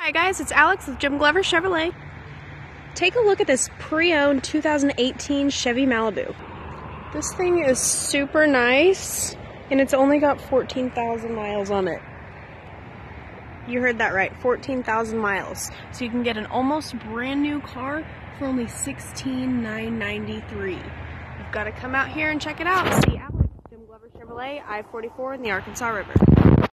Hi guys, it's Alex with Jim Glover Chevrolet. Take a look at this pre-owned 2018 Chevy Malibu. This thing is super nice and it's only got 14,000 miles on it. You heard that right, 14,000 miles. So you can get an almost brand new car for only $16,993. You've got to come out here and check it out. See Alex, Jim Glover Chevrolet, I-44 in the Arkansas River.